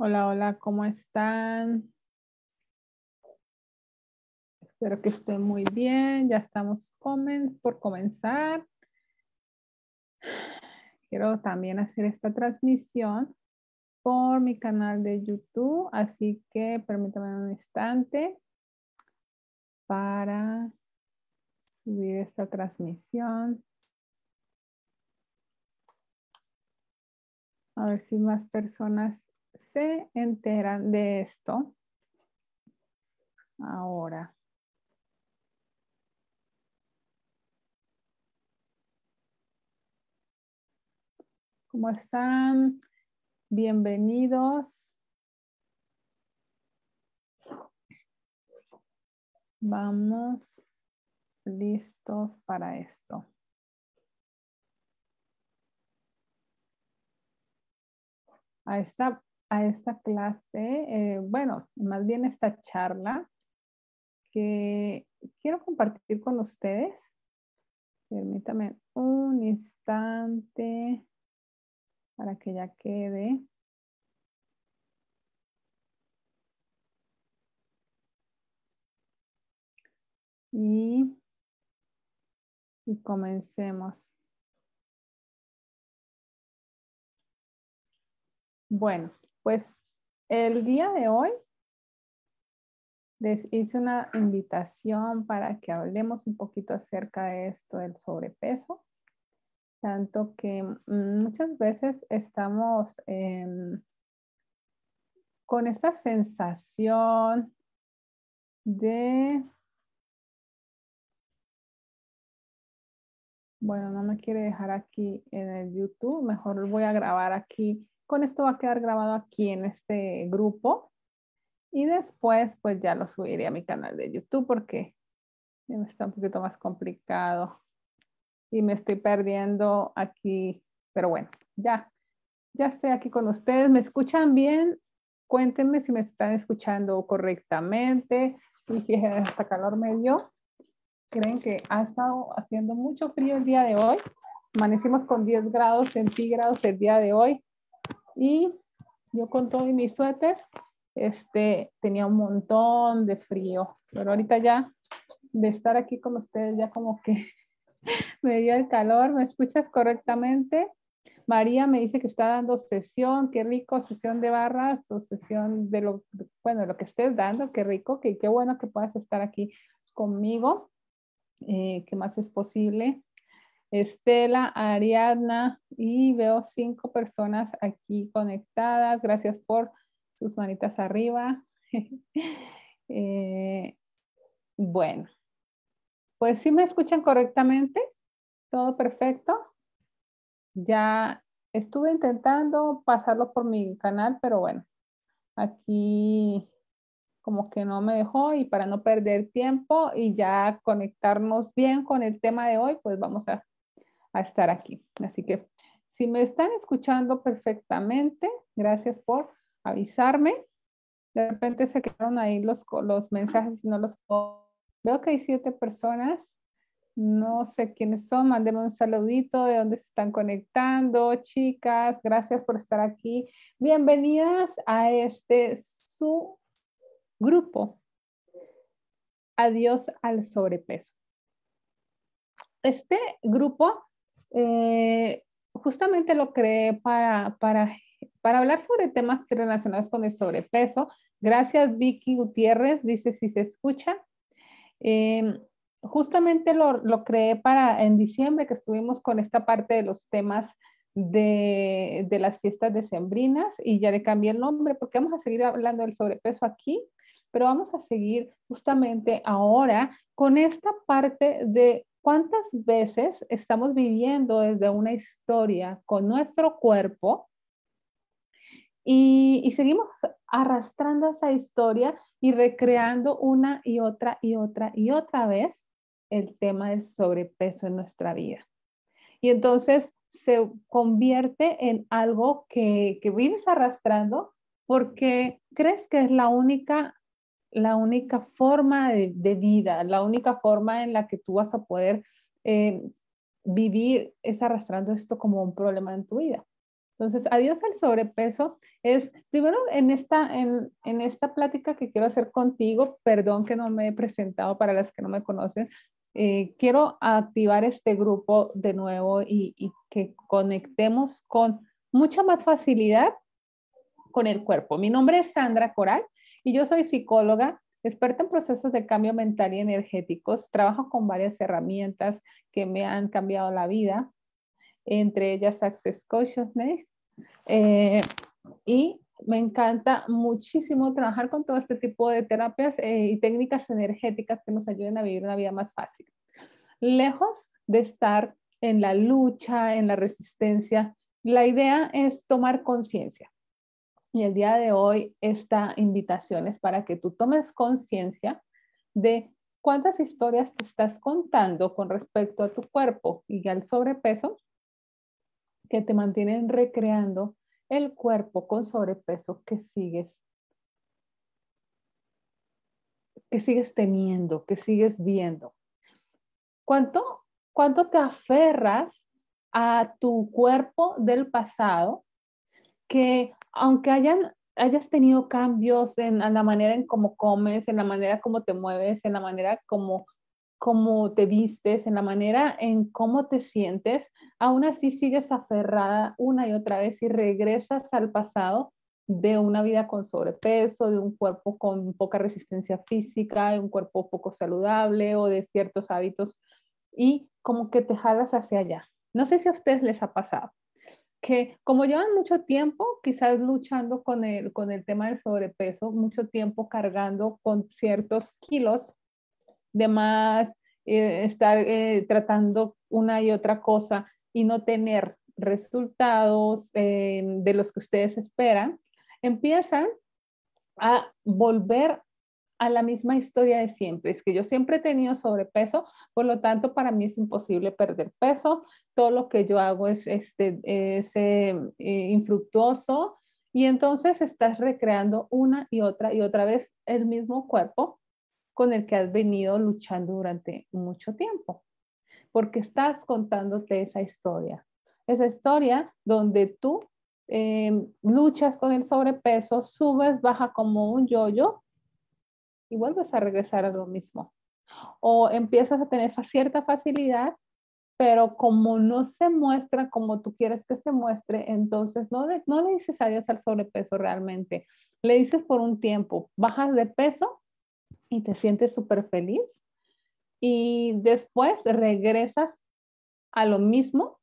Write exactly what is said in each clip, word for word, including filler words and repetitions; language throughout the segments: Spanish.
Hola, hola, ¿cómo están? Espero que estén muy bien. Ya estamos comen por comenzar. Quiero también hacer esta transmisión por mi canal de YouTube, así que permítanme un instante para subir esta transmisión. A ver si más personas se enteran de esto. Ahora. ¿Cómo están? Bienvenidos. Vamos listos para esto. A esta, a esta clase, eh, bueno, más bien esta charla que quiero compartir con ustedes. Permítame un instante para que ya quede. Y, y comencemos. Bueno, pues el día de hoy les hice una invitación para que hablemos un poquito acerca de esto del sobrepeso. Tanto que muchas veces estamos eh, con esta sensación de, bueno, no me quiere dejar aquí en el YouTube, mejor lo voy a grabar aquí. Con esto va a quedar grabado aquí en este grupo y después pues ya lo subiré a mi canal de YouTube porque está un poquito más complicado y me estoy perdiendo aquí, pero bueno, ya, ya estoy aquí con ustedes. ¿Me escuchan bien? Cuéntenme si me están escuchando correctamente. Y fíjense, hasta calor me dio. Creen que ha estado haciendo mucho frío el día de hoy. Amanecimos con diez grados centígrados el día de hoy. Y yo con todo y mi suéter, este, tenía un montón de frío. Pero ahorita ya, de estar aquí con ustedes, ya como que me dio el calor. ¿Me escuchas correctamente? María me dice que está dando sesión, qué rico, sesión de barras o sesión de lo, bueno, lo que estés dando, qué rico, que qué bueno que puedas estar aquí conmigo, eh, ¿qué más es posible? Estela, Ariadna, y veo cinco personas aquí conectadas, gracias por sus manitas arriba. eh, bueno, pues sí me escuchan correctamente, todo perfecto. Ya estuve intentando pasarlo por mi canal, pero bueno, aquí como que no me dejó y para no perder tiempo y ya conectarnos bien con el tema de hoy, pues vamos a, a estar aquí. Así que si me están escuchando perfectamente, gracias por avisarme. De repente se quedaron ahí los, los mensajes y no los puedo. Veo que hay siete personas. No sé quiénes son, mándenme un saludito de dónde se están conectando, chicas, gracias por estar aquí. Bienvenidas a este su grupo, Adiós al sobrepeso. Este grupo eh, justamente lo creé para, para, para hablar sobre temas relacionados con el sobrepeso. Gracias, Vicky Gutiérrez, dice si se escucha. Eh, justamente lo, lo creé para en diciembre que estuvimos con esta parte de los temas de, de las fiestas decembrinas y ya le cambié el nombre porque vamos a seguir hablando del sobrepeso aquí, pero vamos a seguir justamente ahora con esta parte de cuántas veces estamos viviendo desde una historia con nuestro cuerpo y, y seguimos arrastrando esa historia y recreando una y otra y otra y otra vez el tema del sobrepeso en nuestra vida. Y entonces se convierte en algo que, que vienes arrastrando porque crees que es la única, la única forma de, de vida, la única forma en la que tú vas a poder eh, vivir es arrastrando esto como un problema en tu vida. Entonces, adiós al sobrepeso es, primero en esta, en, en esta plática que quiero hacer contigo, perdón que no me he presentado para las que no me conocen, eh, quiero activar este grupo de nuevo y, y que conectemos con mucha más facilidad con el cuerpo. Mi nombre es Sandra Coral y yo soy psicóloga, experta en procesos de cambio mental y energéticos. Trabajo con varias herramientas que me han cambiado la vida, entre ellas Access Consciousness. Eh, y me encanta muchísimo trabajar con todo este tipo de terapias eh, y técnicas energéticas que nos ayuden a vivir una vida más fácil. Lejos de estar en la lucha, en la resistencia, la idea es tomar conciencia. Y el día de hoy esta invitación es para que tú tomes conciencia de cuántas historias te estás contando con respecto a tu cuerpo y al sobrepeso que te mantienen recreando el cuerpo con sobrepeso que sigues, que sigues teniendo, que sigues viendo. ¿Cuánto, cuánto te aferras a tu cuerpo del pasado que aunque hayan, hayas tenido cambios en, en la manera en cómo comes, en la manera como te mueves, en la manera como, como te vistes, en la manera en cómo te sientes, aún así sigues aferrada una y otra vez y regresas al pasado de una vida con sobrepeso, de un cuerpo con poca resistencia física, de un cuerpo poco saludable o de ciertos hábitos y como que te jalas hacia allá. No sé si a ustedes les ha pasado que como llevan mucho tiempo, quizás luchando con el, con el tema del sobrepeso, mucho tiempo cargando con ciertos kilos de más, eh, estar eh, tratando una y otra cosa y no tener resultados eh, de los que ustedes esperan, empiezan a volver a la misma historia de siempre. Es que yo siempre he tenido sobrepeso, por lo tanto para mí es imposible perder peso. Todo lo que yo hago es, este, es eh, eh, infructuoso y entonces estás recreando una y otra y otra vez el mismo cuerpo con el que has venido luchando durante mucho tiempo, porque estás contándote esa historia. Esa historia donde tú eh, luchas con el sobrepeso, subes, baja como un yoyo y vuelves a regresar a lo mismo. O empiezas a tener cierta facilidad, pero como no se muestra como tú quieres que se muestre, entonces no, le, no le dices adiós al sobrepeso realmente. Le dices por un tiempo, bajas de peso y te sientes súper feliz y después regresas a lo mismo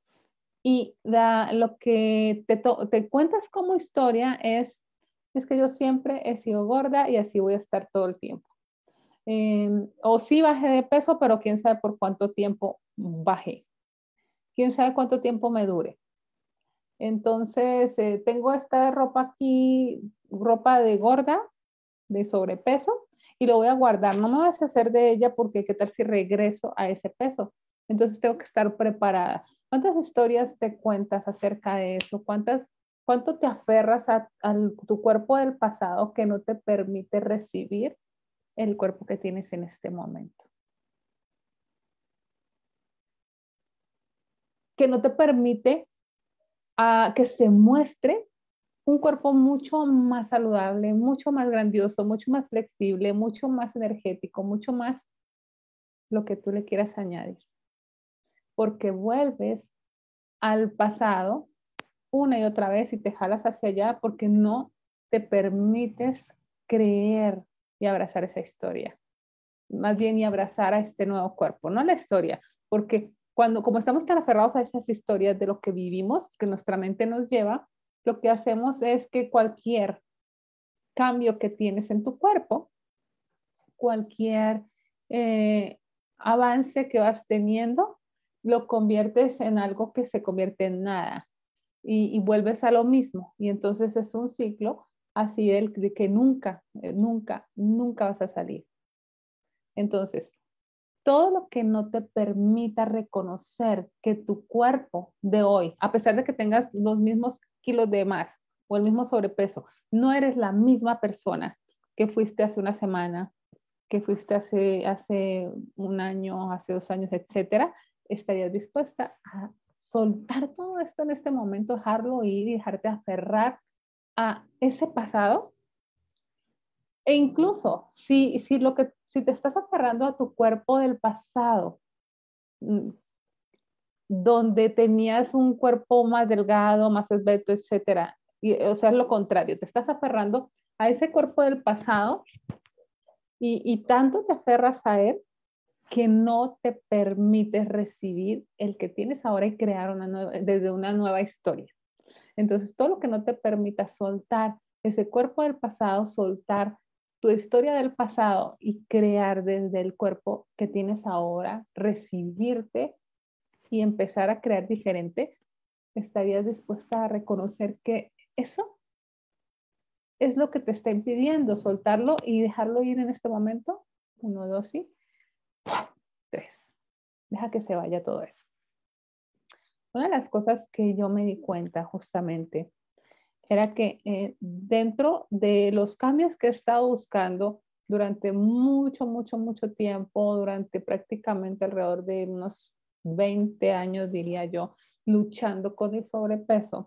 y la, lo que te, te cuentas como historia es, es que yo siempre he sido gorda y así voy a estar todo el tiempo. Eh, o sí bajé de peso, pero quién sabe por cuánto tiempo bajé. Quién sabe cuánto tiempo me dure. Entonces, eh, tengo esta ropa aquí, ropa de gorda, de sobrepeso, y lo voy a guardar. No me voy a deshacer de ella porque qué tal si regreso a ese peso. Entonces, tengo que estar preparada. ¿Cuántas historias te cuentas acerca de eso? ¿Cuántas, cuánto te aferras a, a tu cuerpo del pasado que no te permite recibir el cuerpo que tienes en este momento? Que no te permite a que se muestre un cuerpo mucho más saludable, mucho más grandioso, mucho más flexible, mucho más energético, mucho más lo que tú le quieras añadir. Porque vuelves al pasado una y otra vez y te jalas hacia allá porque no te permites creer y abrazar esa historia. Más bien y abrazar a este nuevo cuerpo, no la historia, porque cuando, como estamos tan aferrados a esas historias de lo que vivimos, que nuestra mente nos lleva, lo que hacemos es que cualquier cambio que tienes en tu cuerpo, cualquier eh, avance que vas teniendo, lo conviertes en algo que se convierte en nada y, y vuelves a lo mismo. Y entonces es un ciclo así del, de que nunca, eh, nunca, nunca vas a salir. Entonces, todo lo que no te permita reconocer que tu cuerpo de hoy, a pesar de que tengas los mismos kilos de más o el mismo sobrepeso, no eres la misma persona que fuiste hace una semana, que fuiste hace, hace un año, hace dos años, etcétera, estarías dispuesta a soltar todo esto en este momento, dejarlo ir y dejarte aferrar a ese pasado. E incluso si, si, lo que, si te estás aferrando a tu cuerpo del pasado, donde tenías un cuerpo más delgado, más esbelto, etcétera, y, o sea, es lo contrario, te estás aferrando a ese cuerpo del pasado y, y tanto te aferras a él que no te permites recibir el que tienes ahora y crear una nueva, desde una nueva historia. Entonces, todo lo que no te permita soltar ese cuerpo del pasado, soltar tu historia del pasado y crear desde el cuerpo que tienes ahora, recibirte y empezar a crear diferente, ¿estarías dispuesta a reconocer que eso es lo que te está impidiendo soltarlo y dejarlo ir en este momento? Uno, dos, sí. Tres. Deja que se vaya todo eso. Una de las cosas que yo me di cuenta justamente era que eh, dentro de los cambios que he estado buscando durante mucho, mucho, mucho tiempo, durante prácticamente alrededor de unos veinte años, diría yo, luchando con el sobrepeso,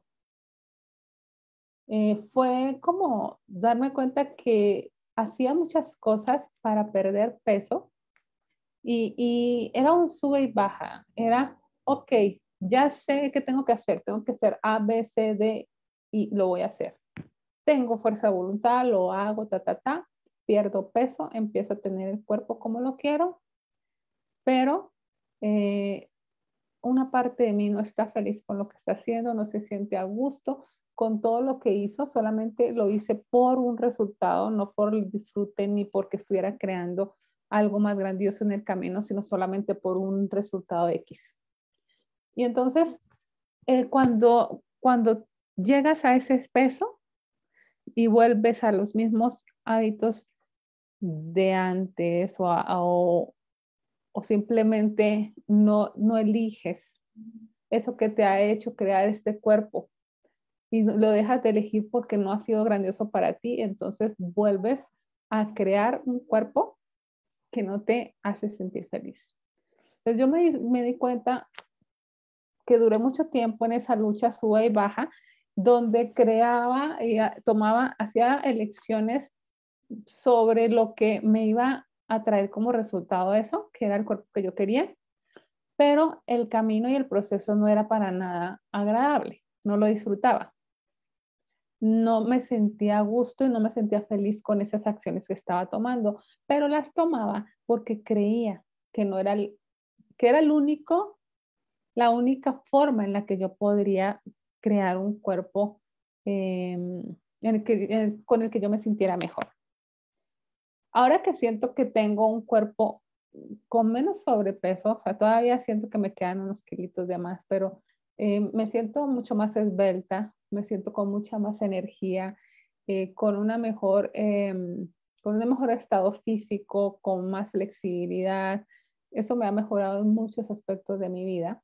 eh, fue como darme cuenta que hacía muchas cosas para perder peso y, y era un sube y baja. Era, ok, ya sé qué tengo que hacer, tengo que hacer A, B, C, D y lo voy a hacer. Tengo fuerza de voluntad, lo hago, ta, ta, ta, pierdo peso, empiezo a tener el cuerpo como lo quiero, pero eh, una parte de mí no está feliz con lo que está haciendo, no se siente a gusto con todo lo que hizo, solamente lo hice por un resultado, no por el disfrute ni porque estuviera creando algo más grandioso en el camino, sino solamente por un resultado X. Y entonces, eh, cuando, cuando llegas a ese peso y vuelves a los mismos hábitos de antes o, a, o, o simplemente no, no eliges eso que te ha hecho crear este cuerpo y lo dejas de elegir porque no ha sido grandioso para ti, entonces vuelves a crear un cuerpo que no te hace sentir feliz. Entonces yo me, me di cuenta que duré mucho tiempo en esa lucha suba y baja, donde creaba y tomaba, hacía elecciones sobre lo que me iba a traer como resultado eso, que era el cuerpo que yo quería, pero el camino y el proceso no era para nada agradable, no lo disfrutaba. No me sentía a gusto y no me sentía feliz con esas acciones que estaba tomando, pero las tomaba porque creía que no era el, que era el único, la única forma en la que yo podría crear un cuerpo eh, en el que, en el, con el que yo me sintiera mejor. Ahora que siento que tengo un cuerpo con menos sobrepeso, o sea, todavía siento que me quedan unos kilitos de más, pero eh, me siento mucho más esbelta, me siento con mucha más energía, eh, con una mejor, eh, con un mejor estado físico, con más flexibilidad. Eso me ha mejorado en muchos aspectos de mi vida.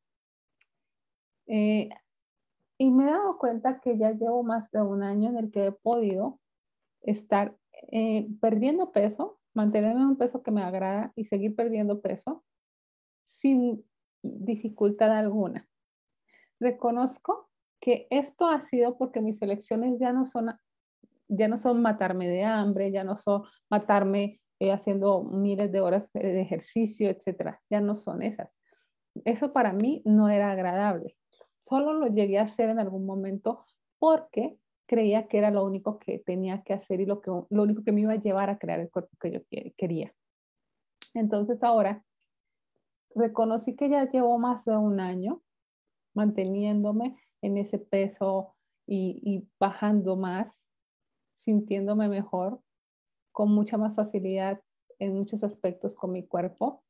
Eh, y me he dado cuenta que ya llevo más de un año en el que he podido estar eh, perdiendo peso, mantenerme en un peso que me agrada y seguir perdiendo peso sin dificultad alguna. Reconozco que esto ha sido porque mis elecciones ya no son, ya no son matarme de hambre, ya no son matarme eh, haciendo miles de horas de ejercicio, etcétera. Ya no son esas. Eso para mí no era agradable. Solo lo llegué a hacer en algún momento porque creía que era lo único que tenía que hacer y lo, que, lo único que me iba a llevar a crear el cuerpo que yo quería. Entonces ahora reconocí que ya llevo más de un año manteniéndome en ese peso y, y bajando más, sintiéndome mejor, con mucha más facilidad en muchos aspectos con mi cuerpo.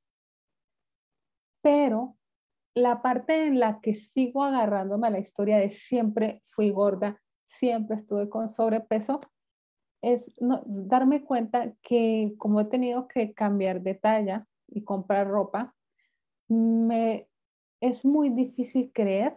Pero la parte en la que sigo agarrándome a la historia de siempre fui gorda, siempre estuve con sobrepeso, es no, darme cuenta que como he tenido que cambiar de talla y comprar ropa, me es muy difícil creer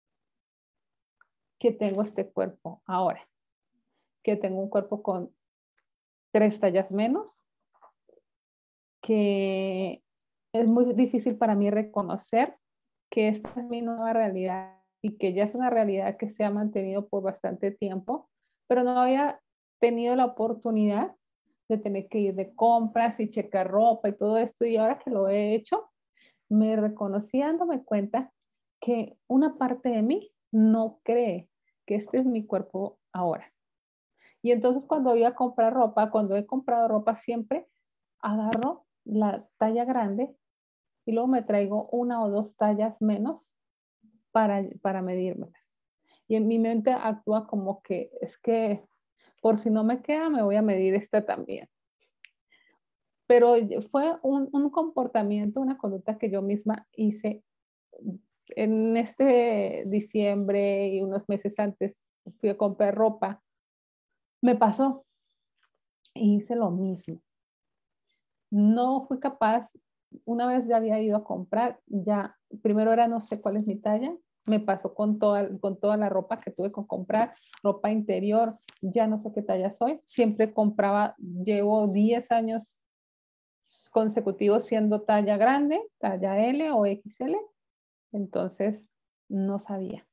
que tengo este cuerpo ahora, que tengo un cuerpo con tres tallas menos, que es muy difícil para mí reconocer que esta es mi nueva realidad y que ya es una realidad que se ha mantenido por bastante tiempo, pero no había tenido la oportunidad de tener que ir de compras y checar ropa y todo esto. Y ahora que lo he hecho, me reconocí dándome cuenta que una parte de mí no cree que este es mi cuerpo ahora. Y entonces cuando voy a comprar ropa, cuando he comprado ropa, siempre agarro la talla grande y luego me traigo una o dos tallas menos para, para medírmelas. Y en mi mente actúa como que es que por si no me queda, me voy a medir esta también. Pero fue un, un comportamiento, una conducta que yo misma hice en este diciembre y unos meses antes. Fui a comprar ropa. Me pasó y hice lo mismo. No fui capaz, una vez ya había ido a comprar, ya primero era no sé cuál es mi talla, me pasó con toda, con toda la ropa que tuve que comprar, ropa interior, ya no sé qué talla soy, siempre compraba, llevo diez años consecutivos siendo talla grande, talla L o X L, entonces no sabía.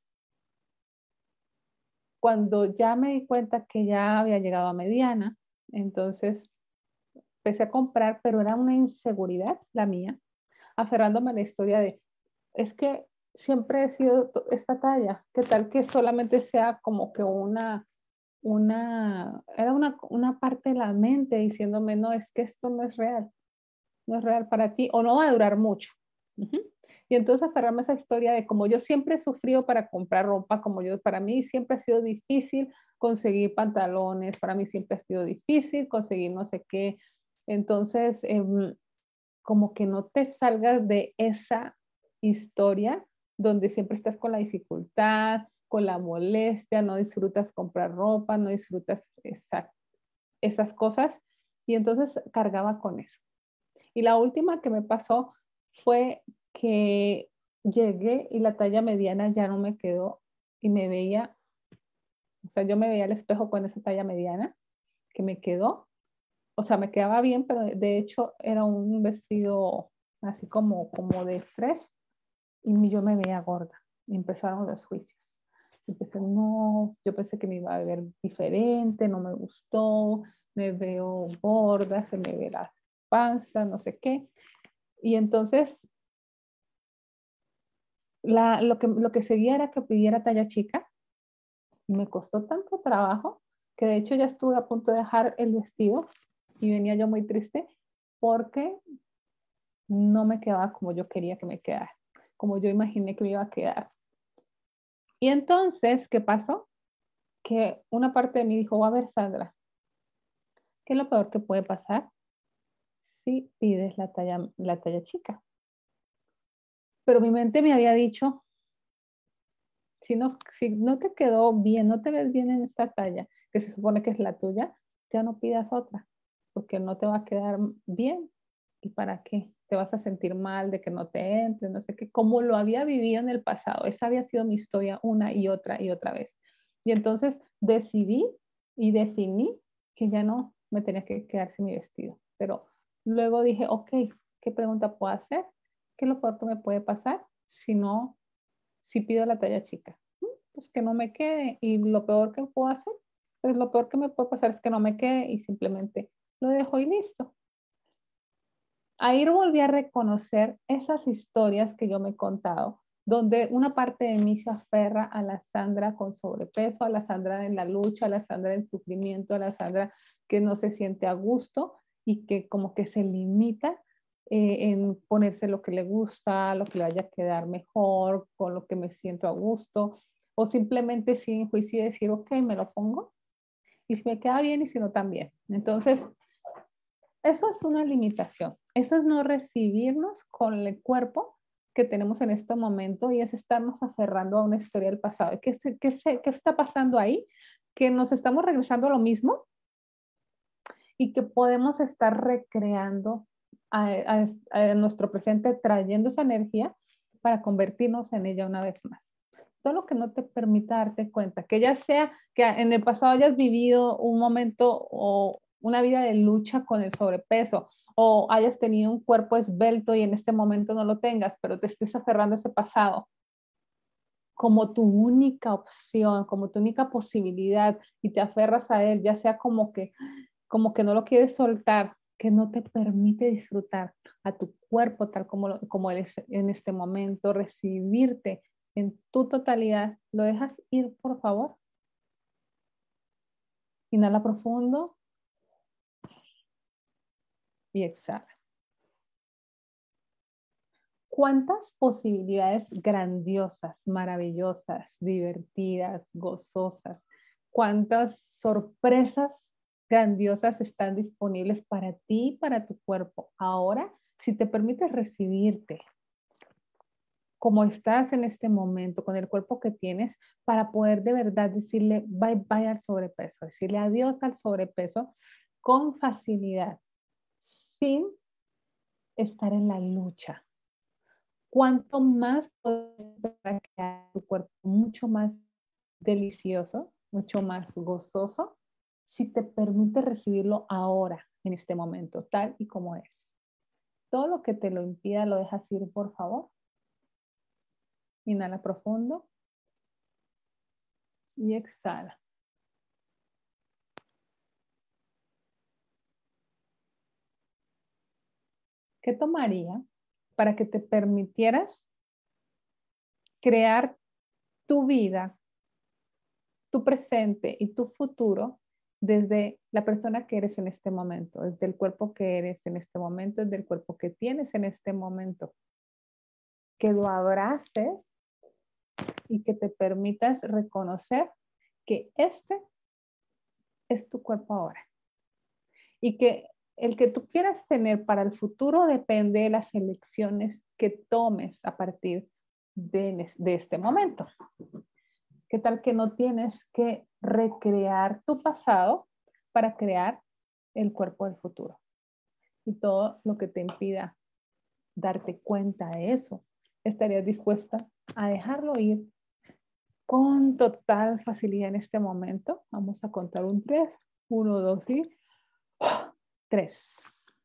Cuando ya me di cuenta que ya había llegado a mediana, entonces empecé a comprar, pero era una inseguridad la mía, aferrándome a la historia de, es que siempre he sido esta talla, ¿qué tal que solamente sea como que una, una, era una, una parte de la mente diciéndome, no, es que esto no es real, no es real para ti o no va a durar mucho. Uh-huh. Y entonces aferrarme a esa historia de como yo siempre he sufrido para comprar ropa, como yo, para mí siempre ha sido difícil conseguir pantalones, para mí siempre ha sido difícil conseguir no sé qué. Entonces, eh, como que no te salgas de esa historia donde siempre estás con la dificultad, con la molestia, no disfrutas comprar ropa, no disfrutas esa, esas cosas. Y entonces cargaba con eso. Y la última que me pasó fue que llegué y la talla mediana ya no me quedó y me veía, o sea, yo me veía al espejo con esa talla mediana que me quedó, o sea, me quedaba bien, pero de hecho era un vestido así como, como de stretch y yo me veía gorda. Y empezaron los juicios. Empecé, no, yo pensé que me iba a ver diferente, no me gustó, me veo gorda, se me ve la panza, no sé qué. Y entonces la, lo, que, lo que seguía era que pidiera talla chica y me costó tanto trabajo que de hecho ya estuve a punto de dejar el vestido y venía yo muy triste porque no me quedaba como yo quería que me quedara, como yo imaginé que me iba a quedar. Y entonces, ¿qué pasó? Que una parte de mí dijo, a ver, Sandra, ¿qué es lo peor que puede pasar si pides la talla, la talla chica? Pero mi mente me había dicho, si no, si no te quedó bien, no te ves bien en esta talla, que se supone que es la tuya, ya no pidas otra, porque no te va a quedar bien. ¿Y para qué? Te vas a sentir mal de que no te entre, no sé qué, como lo había vivido en el pasado. Esa había sido mi historia una y otra y otra vez. Y entonces decidí y definí que ya no me tenía que quedar sin mi vestido. Pero luego dije, ok, ¿qué pregunta puedo hacer? ¿Qué es lo peor que me puede pasar si no, si pido la talla chica? Pues que no me quede. Y lo peor que puedo hacer, pues lo peor que me puede pasar es que no me quede y simplemente lo dejo y listo. Ahí volví a reconocer esas historias que yo me he contado, donde una parte de mí se aferra a la Sandra con sobrepeso, a la Sandra en la lucha, a la Sandra en sufrimiento, a la Sandra que no se siente a gusto y que como que se limita eh, en ponerse lo que le gusta, lo que le vaya a quedar mejor, con lo que me siento a gusto, o simplemente sin juicio y decir, ok, me lo pongo, y si me queda bien y si no también. Entonces, eso es una limitación. Eso es no recibirnos con el cuerpo que tenemos en este momento y es estarnos aferrando a una historia del pasado. ¿Qué, se, qué, se, qué está pasando ahí? Que nos estamos regresando a lo mismo y que podemos estar recreando a, a, a nuestro presente, trayendo esa energía para convertirnos en ella una vez más. Todo lo que no te permita darte cuenta, que ya sea que en el pasado hayas vivido un momento o una vida de lucha con el sobrepeso, o hayas tenido un cuerpo esbelto y en este momento no lo tengas, pero te estés aferrando a ese pasado como tu única opción, como tu única posibilidad y te aferras a él, ya sea como que, como que no lo quieres soltar, que no te permite disfrutar a tu cuerpo tal como, lo, como él es en este momento, recibirte en tu totalidad. ¿Lo dejas ir, por favor? Inhala profundo y exhala. ¿Cuántas posibilidades grandiosas, maravillosas, divertidas, gozosas? ¿Cuántas sorpresas grandiosas están disponibles para ti y para tu cuerpo ahora si te permites recibirte como estás en este momento, con el cuerpo que tienes, para poder de verdad decirle bye bye al sobrepeso, decirle adiós al sobrepeso con facilidad, sin estar en la lucha? ¿Cuánto más puedes crear tu cuerpo mucho más delicioso, mucho más gozoso, si te permite recibirlo ahora, en este momento, tal y como es? Todo lo que te lo impida, lo dejas ir, por favor. Inhala profundo y exhala. ¿Qué tomaría para que te permitieras crear tu vida, tu presente y tu futuro desde la persona que eres en este momento, desde el cuerpo que eres en este momento, desde el cuerpo que tienes en este momento? Que lo abraces y que te permitas reconocer que este es tu cuerpo ahora. Y que el que tú quieras tener para el futuro depende de las elecciones que tomes a partir de, de este momento. ¿Qué tal que no tienes que recrear tu pasado para crear el cuerpo del futuro? Y todo lo que te impida darte cuenta de eso, ¿estarías dispuesta a dejarlo ir con total facilidad en este momento? Vamos a contar un tres. Uno, dos y tres.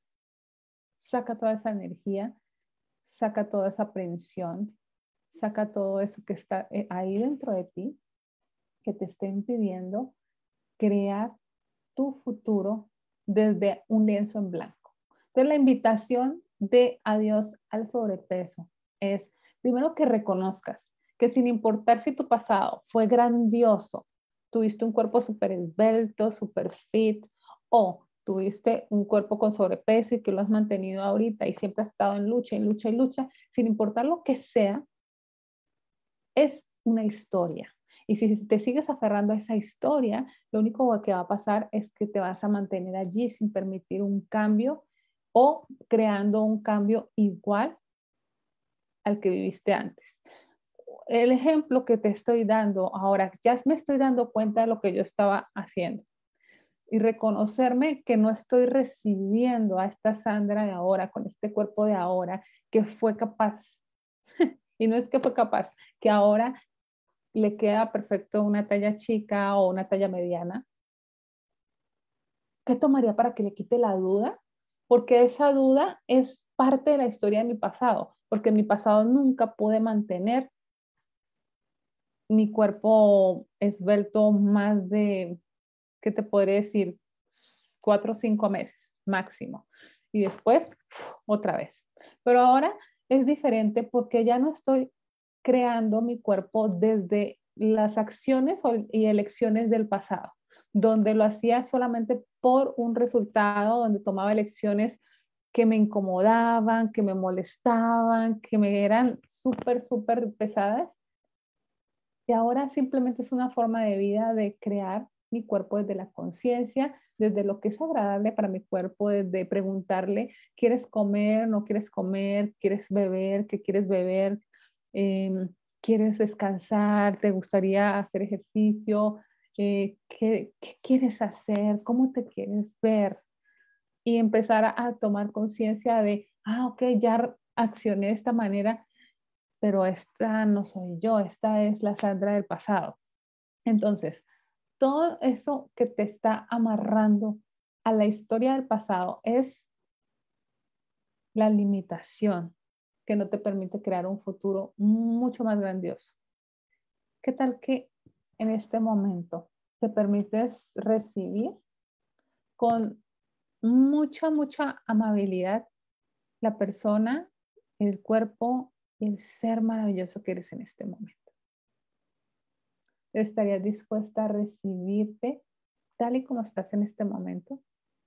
Saca toda esa energía, saca toda esa aprensión, saca todo eso que está ahí dentro de ti, que te esté impidiendo crear tu futuro desde un lienzo en blanco. Entonces, la invitación de adiós al sobrepeso es, primero, que reconozcas que sin importar si tu pasado fue grandioso, tuviste un cuerpo súper esbelto, súper fit, o tuviste un cuerpo con sobrepeso y que lo has mantenido ahorita y siempre has estado en lucha, en lucha y lucha, sin importar lo que sea, es una historia. Y si te sigues aferrando a esa historia, lo único que va a pasar es que te vas a mantener allí sin permitir un cambio o creando un cambio igual al que viviste antes. El ejemplo que te estoy dando ahora, ya me estoy dando cuenta de lo que yo estaba haciendo y reconocerme que no estoy recibiendo a esta Sandra de ahora, con este cuerpo de ahora, que fue capaz, y no es que fue capaz, que ahora le queda perfecto una talla chica o una talla mediana. ¿Qué tomaría para que le quite la duda? Porque esa duda es parte de la historia de mi pasado, porque en mi pasado nunca pude mantener mi cuerpo esbelto más de, ¿qué te podría decir? Cuatro o cinco meses máximo. Y después, otra vez. Pero ahora es diferente porque ya no estoy creando mi cuerpo desde las acciones y elecciones del pasado, donde lo hacía solamente por un resultado, donde tomaba elecciones que me incomodaban, que me molestaban, que me eran súper, súper pesadas. Y ahora simplemente es una forma de vida de crear mi cuerpo desde la conciencia, desde lo que es agradable para mi cuerpo, desde preguntarle, ¿quieres comer? ¿No quieres comer? ¿Quieres beber? ¿Qué quieres beber? Eh, ¿Quieres descansar? ¿Te gustaría hacer ejercicio? Eh, ¿qué, ¿Qué quieres hacer? ¿Cómo te quieres ver? Y empezar a, a tomar conciencia de, ah, ok, ya accioné de esta manera, pero esta no soy yo, esta es la Sandra del pasado. Entonces, todo eso que te está amarrando a la historia del pasado es la limitación que no te permite crear un futuro mucho más grandioso. ¿Qué tal que en este momento te permites recibir con mucha, mucha amabilidad la persona, el cuerpo, el ser maravilloso que eres en este momento? ¿Estarías dispuesta a recibirte tal y como estás en este momento?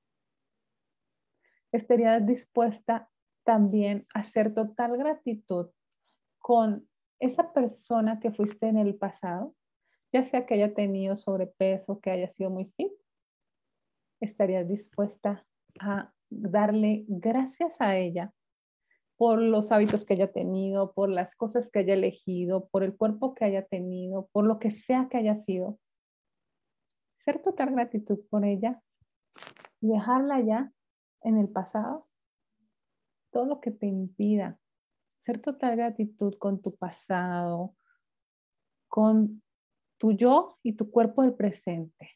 ¿Estarías dispuesta también a hacer total gratitud con esa persona que fuiste en el pasado, ya sea que haya tenido sobrepeso, que haya sido muy fit? ¿Estarías dispuesta a darle gracias a ella por los hábitos que haya tenido, por las cosas que haya elegido, por el cuerpo que haya tenido, por lo que sea que haya sido? Ser total gratitud por ella y dejarla ya en el pasado, todo lo que te impida. Ser total gratitud con tu pasado, con tu yo y tu cuerpo del presente.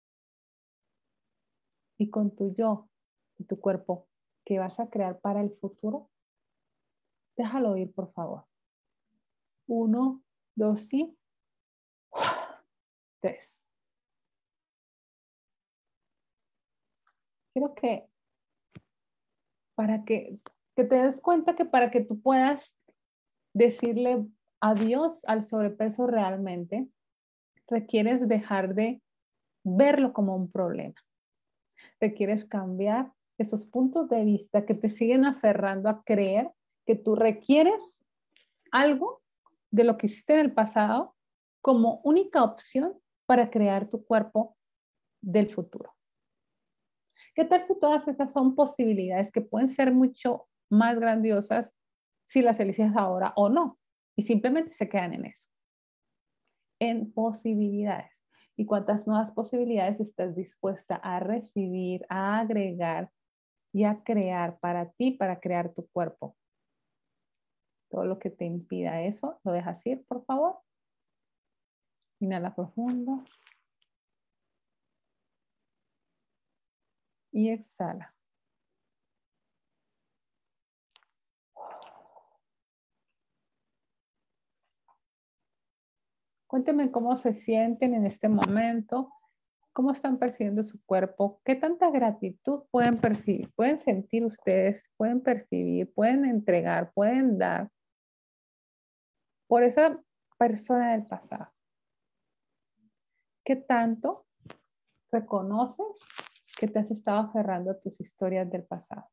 Y con tu yo y tu cuerpo que vas a crear para el futuro, déjalo ir, por favor. Uno, dos y tres. Quiero que para que, que te des cuenta que para que tú puedas decirle adiós al sobrepeso realmente, requieres dejar de verlo como un problema. Requieres cambiar esos puntos de vista que te siguen aferrando a creer que tú requieres algo de lo que hiciste en el pasado como única opción para crear tu cuerpo del futuro. ¿Qué tal si todas esas son posibilidades que pueden ser mucho más grandiosas si las eliges ahora o no? Y simplemente se quedan en eso, en posibilidades. ¿Y cuántas nuevas posibilidades estás dispuesta a recibir, a agregar y a crear para ti, para crear tu cuerpo? Todo lo que te impida eso, lo dejas ir, por favor. Inhala profundo. Y exhala. Cuéntenme cómo se sienten en este momento, cómo están percibiendo su cuerpo, qué tanta gratitud pueden percibir, pueden sentir ustedes, pueden percibir, pueden entregar, pueden dar por esa persona del pasado. ¿Qué tanto reconoces que te has estado aferrando a tus historias del pasado?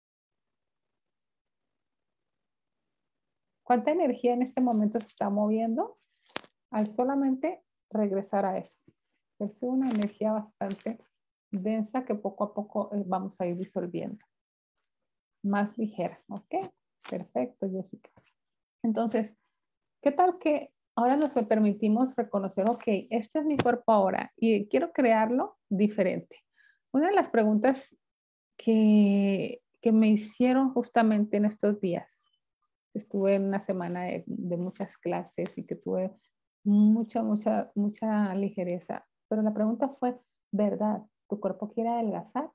¿Cuánta energía en este momento se está moviendo al solamente regresar a eso? Es una energía bastante densa que poco a poco vamos a ir disolviendo. Más ligera, ¿ok? Perfecto, Jessica. Entonces, ¿qué tal que ahora nos permitimos reconocer, ok, este es mi cuerpo ahora y quiero crearlo diferente? Una de las preguntas que, que me hicieron justamente en estos días, estuve en una semana de, de muchas clases y que tuve mucha, mucha, mucha ligereza, pero la pregunta fue, ¿verdad? ¿Tu cuerpo quiere adelgazar?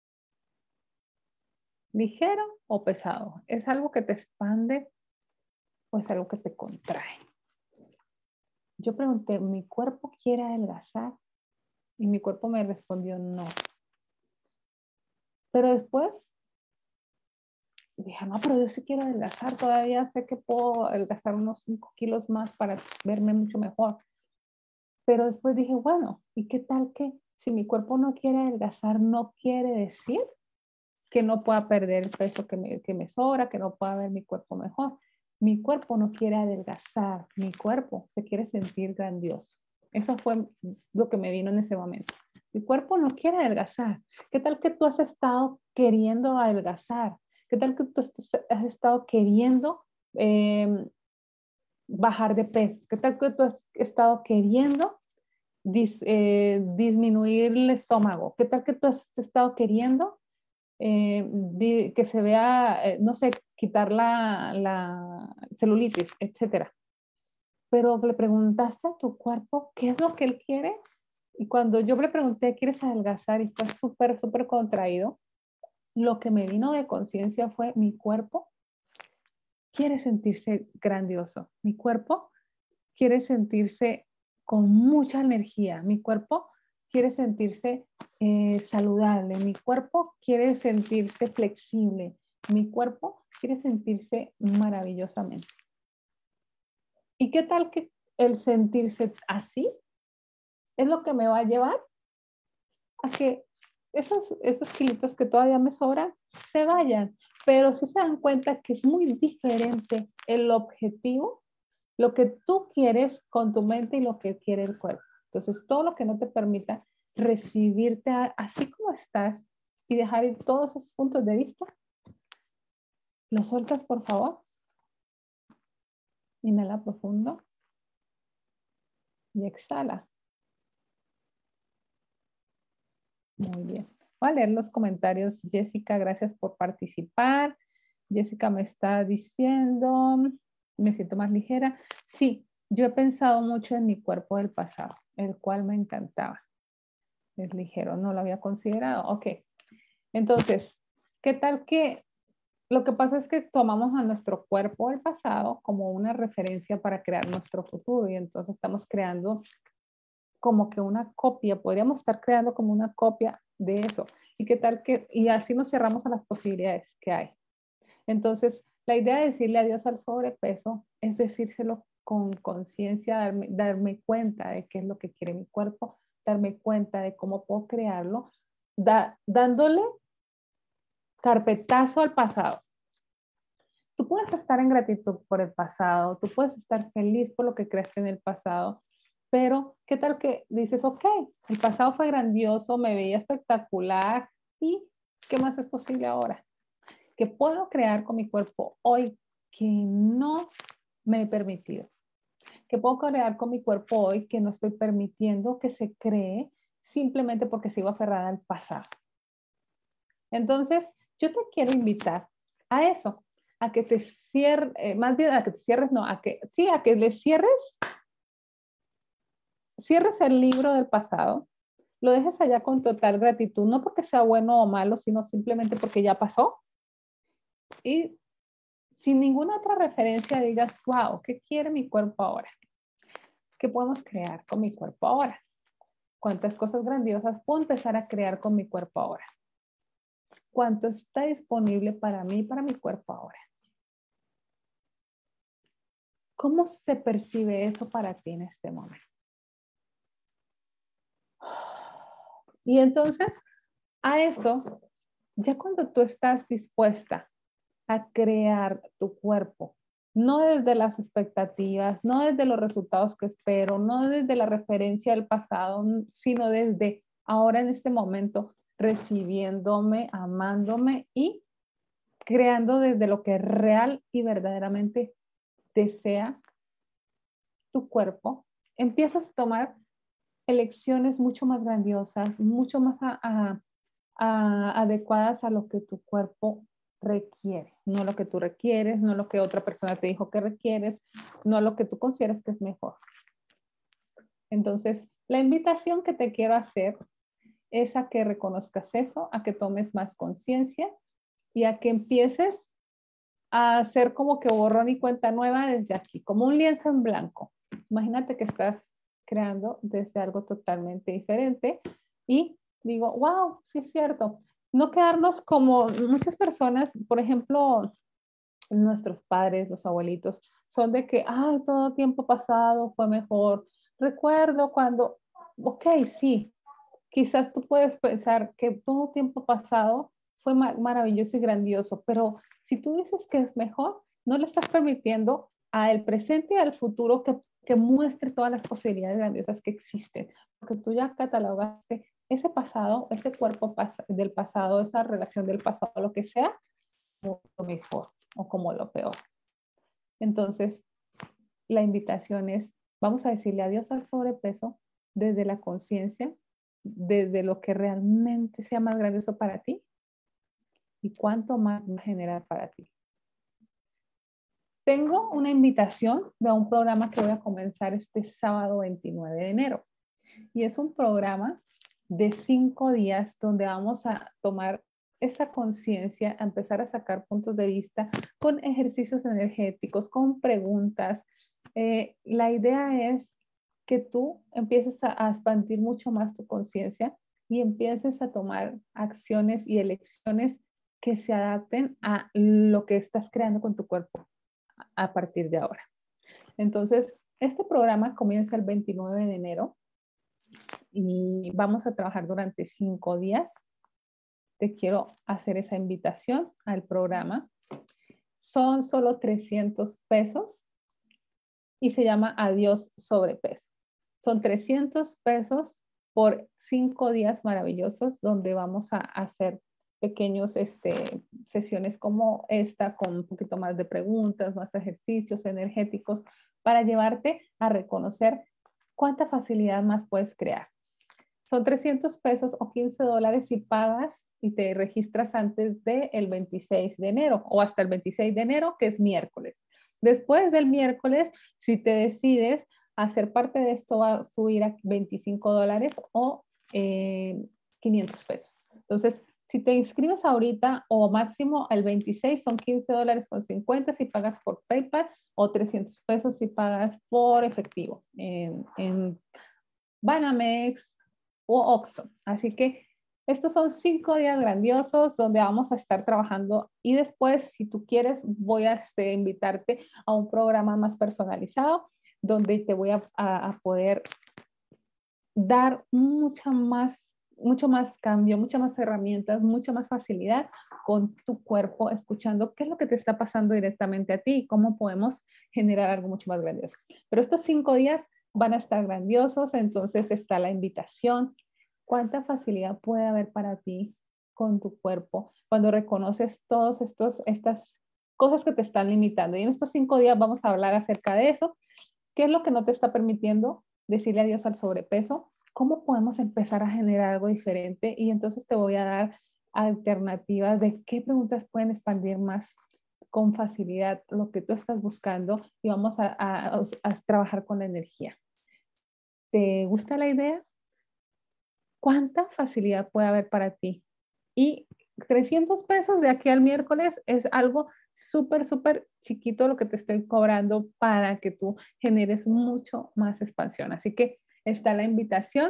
¿Ligero o pesado? ¿Es algo que te expande o es algo que te contrae? Yo pregunté, ¿mi cuerpo quiere adelgazar? Y mi cuerpo me respondió no. Pero después dije, no, pero yo sí quiero adelgazar. Todavía sé que puedo adelgazar unos cinco kilos más para verme mucho mejor. Pero después dije, bueno, ¿y qué tal que si mi cuerpo no quiere adelgazar, no quiere decir que no pueda perder el peso que me, que me sobra, que no pueda ver mi cuerpo mejor? Mi cuerpo no quiere adelgazar, mi cuerpo se quiere sentir grandioso. Eso fue lo que me vino en ese momento. Mi cuerpo no quiere adelgazar. ¿Qué tal que tú has estado queriendo adelgazar? ¿Qué tal que tú has estado queriendo eh, bajar de peso? ¿Qué tal que tú has estado queriendo dis, eh, disminuir el estómago? ¿Qué tal que tú has estado queriendo eh, di, que se vea, eh, no sé, quitar la, la celulitis, etcétera? Pero le preguntaste a tu cuerpo qué es lo que él quiere Y cuando yo le pregunté, ¿quieres adelgazar? Y fue súper, súper contraído, lo que me vino de conciencia fue mi cuerpo quiere sentirse grandioso. Mi cuerpo quiere sentirse con mucha energía. Mi cuerpo quiere sentirse eh, saludable. Mi cuerpo quiere sentirse flexible. Mi cuerpo quiere sentirse maravillosamente. ¿Y qué tal que el sentirse así es lo que me va a llevar a que esos, esos kilitos que todavía me sobran se vayan? Pero si se dan cuenta que es muy diferente el objetivo, lo que tú quieres con tu mente y lo que quiere el cuerpo. Entonces, todo lo que no te permita recibirte a, así como estás y dejar ir todos esos puntos de vista, lo sueltas, por favor. Inhala profundo y exhala. Muy bien. Voy a leer los comentarios. Jessica, gracias por participar. Jessica me está diciendo, me siento más ligera. Sí, yo he pensado mucho en mi cuerpo del pasado, el cual me encantaba. Es ligero, no lo había considerado. Ok, entonces, ¿qué tal que lo que pasa es que tomamos a nuestro cuerpo del pasado como una referencia para crear nuestro futuro y entonces estamos creando como que una copia, podríamos estar creando como una copia de eso. ¿Y qué tal que, y así nos cerramos a las posibilidades que hay? Entonces, la idea de decirle adiós al sobrepeso es decírselo con conciencia, darme, darme cuenta de qué es lo que quiere mi cuerpo, darme cuenta de cómo puedo crearlo, da, dándole carpetazo al pasado. Tú puedes estar en gratitud por el pasado, tú puedes estar feliz por lo que creaste en el pasado, pero ¿qué tal que dices, ok, el pasado fue grandioso, me veía espectacular y ¿qué más es posible ahora? ¿Qué puedo crear con mi cuerpo hoy que no me he permitido? ¿Qué puedo crear con mi cuerpo hoy que no estoy permitiendo que se cree simplemente porque sigo aferrada al pasado? Entonces, yo te quiero invitar a eso, a que te cierres, eh, más bien a que te cierres, no, a que, sí, a que le cierres, cierres el libro del pasado, lo dejes allá con total gratitud, no porque sea bueno o malo, sino simplemente porque ya pasó. Y sin ninguna otra referencia digas, wow, ¿qué quiere mi cuerpo ahora? ¿Qué podemos crear con mi cuerpo ahora? ¿Cuántas cosas grandiosas puedo empezar a crear con mi cuerpo ahora? ¿Cuánto está disponible para mí, para mi cuerpo ahora? ¿Cómo se percibe eso para ti en este momento? Y entonces, a eso, ya cuando tú estás dispuesta a crear tu cuerpo, no desde las expectativas, no desde los resultados que espero, no desde la referencia del pasado, sino desde ahora en este momento, recibiéndome, amándome y creando desde lo que real y verdaderamente desea tu cuerpo, empiezas a tomar elecciones mucho más grandiosas, mucho más a, a, a, adecuadas a lo que tu cuerpo requiere, no lo que tú requieres, no lo que otra persona te dijo que requieres, no lo que tú consideras que es mejor. Entonces, la invitación que te quiero hacer es a que reconozcas eso, a que tomes más conciencia y a que empieces a hacer como que borrón y cuenta nueva desde aquí, como un lienzo en blanco. Imagínate que estás creando desde algo totalmente diferente y digo, wow, sí es cierto. No quedarnos como muchas personas, por ejemplo, nuestros padres, los abuelitos, son de que, ay, todo tiempo pasado fue mejor. Recuerdo cuando, ok, sí, quizás tú puedes pensar que todo tiempo pasado fue mar maravilloso y grandioso, pero si tú dices que es mejor, no le estás permitiendo al presente y al futuro que, que muestre todas las posibilidades grandiosas que existen, porque tú ya catalogaste ese pasado, ese cuerpo pas del pasado, esa relación del pasado, lo que sea, como lo mejor o como lo peor. Entonces, la invitación es, vamos a decirle adiós al sobrepeso desde la conciencia, desde lo que realmente sea más grandioso para ti y cuánto más va a generar para ti. Tengo una invitación de un programa que voy a comenzar este sábado veintinueve de enero. Y es un programa de cinco días donde vamos a tomar esa conciencia, a empezar a sacar puntos de vista con ejercicios energéticos, con preguntas. Eh, la idea es que tú empieces a, a expandir mucho más tu conciencia y empieces a tomar acciones y elecciones que se adapten a lo que estás creando con tu cuerpo a partir de ahora. Entonces, este programa comienza el veintinueve de enero y vamos a trabajar durante cinco días. Te quiero hacer esa invitación al programa. Son solo trescientos pesos y se llama Adiós Sobrepeso. Son trescientos pesos por cinco días maravillosos donde vamos a hacer pequeños este, sesiones como esta con un poquito más de preguntas, más ejercicios energéticos para llevarte a reconocer cuánta facilidad más puedes crear. Son trescientos pesos o quince dólares si pagas y te registras antes del veintiséis de enero o hasta el veintiséis de enero, que es miércoles. Después del miércoles, si te decides hacer parte de esto, va a subir a veinticinco dólares o eh, quinientos pesos. Entonces, si te inscribes ahorita o máximo al veintiséis son quince dólares con cincuenta si pagas por PayPal o trescientos pesos si pagas por efectivo en, en Banamex o Oxxo. Así que estos son cinco días grandiosos donde vamos a estar trabajando y después, si tú quieres, voy a este, invitarte a un programa más personalizado donde te voy a, a, a poder dar mucha más, mucho más cambio, muchas más herramientas, mucha más facilidad con tu cuerpo, escuchando qué es lo que te está pasando directamente a ti y cómo podemos generar algo mucho más grandioso. Pero estos cinco días van a estar grandiosos, entonces está la invitación. ¿Cuánta facilidad puede haber para ti con tu cuerpo cuando reconoces todas estas cosas que te están limitando? Y en estos cinco días vamos a hablar acerca de eso. ¿Qué es lo que no te está permitiendo decirle adiós al sobrepeso? ¿Cómo podemos empezar a generar algo diferente? Y entonces te voy a dar alternativas de qué preguntas pueden expandir más con facilidad lo que tú estás buscando y vamos a, a, a trabajar con la energía. ¿Te gusta la idea? ¿Cuánta facilidad puede haber para ti? Y trescientos pesos de aquí al miércoles es algo súper, súper chiquito lo que te estoy cobrando para que tú generes mucho más expansión. Así que está la invitación.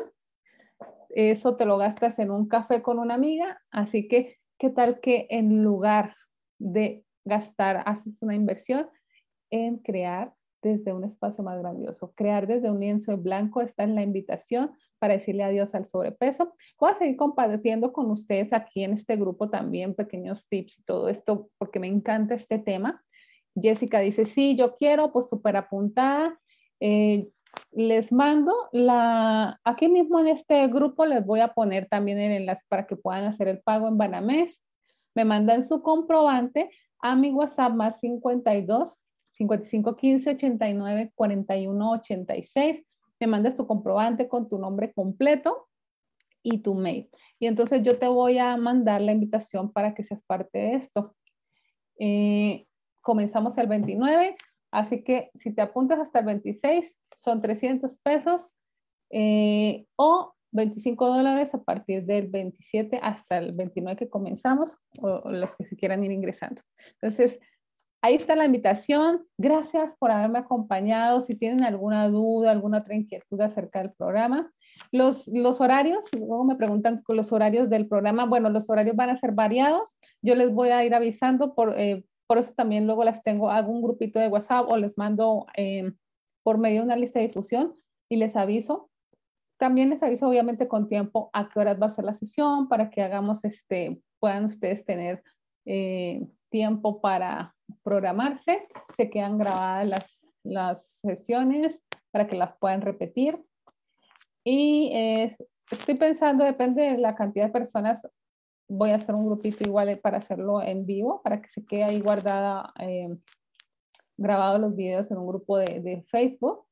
Eso te lo gastas en un café con una amiga. Así que, ¿qué tal que en lugar de gastar, haces una inversión en crear desde un espacio más grandioso? Crear desde un lienzo en blanco está en la invitación para decirle adiós al sobrepeso. Voy a seguir compartiendo con ustedes aquí en este grupo también pequeños tips y todo esto porque me encanta este tema. Jessica dice, sí, yo quiero, pues súper apuntada. Eh, les mando la, aquí mismo en este grupo les voy a poner también el enlace para que puedan hacer el pago en Banamex. Me mandan su comprobante a mi WhatsApp más cincuenta y dos, cincuenta y cinco, quince, ochenta y nueve, cuarenta y uno, ochenta y seis. Me mandas tu comprobante con tu nombre completo y tu mail. Y entonces yo te voy a mandar la invitación para que seas parte de esto. Eh, comenzamos el veintinueve, así que si te apuntas hasta el veintiséis, son trescientos pesos eh, o veinticinco dólares a partir del veintisiete hasta el veintinueve que comenzamos, o, o los que se quieran ir ingresando. Entonces, ahí está la invitación. Gracias por haberme acompañado. Si tienen alguna duda, alguna otra inquietud acerca del programa. Los, los horarios, luego me preguntan con los horarios del programa. Bueno, los horarios van a ser variados. Yo les voy a ir avisando, por, eh, por eso también luego las tengo, hago un grupito de WhatsApp o les mando eh, por medio de una lista de difusión y les aviso. También les aviso obviamente con tiempo a qué horas va a ser la sesión para que hagamos, este, puedan ustedes tener eh, tiempo para programarse. Se quedan grabadas las, las sesiones para que las puedan repetir. Y es, estoy pensando, depende de la cantidad de personas, voy a hacer un grupito igual para hacerlo en vivo, para que se quede ahí guardada, eh, grabado los videos en un grupo de, de Facebook.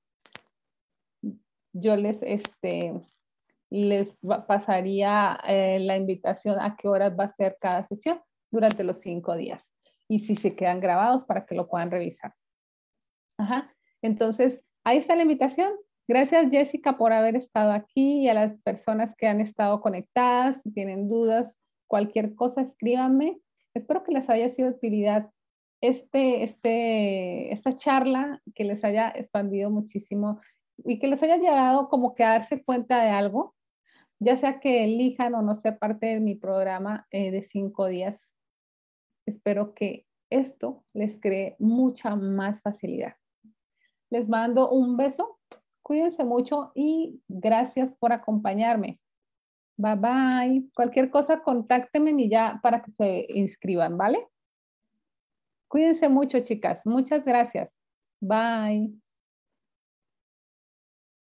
Yo les, este, les pasaría eh, la invitación a qué horas va a ser cada sesión durante los cinco días. Y si se quedan grabados para que lo puedan revisar. Ajá. Entonces, ahí está la invitación. Gracias, Jessica, por haber estado aquí y a las personas que han estado conectadas. Si tienen dudas, cualquier cosa, escríbanme. Espero que les haya sido de utilidad este, este, esta charla, que les haya expandido muchísimo y que les haya llegado como que a darse cuenta de algo, ya sea que elijan o no sea parte de mi programa eh, de cinco días. Espero que esto les cree mucha más facilidad. Les mando un beso. Cuídense mucho y gracias por acompañarme. Bye bye. Cualquier cosa, contáctenme y ya para que se inscriban, ¿vale? Cuídense mucho, chicas. Muchas gracias. Bye.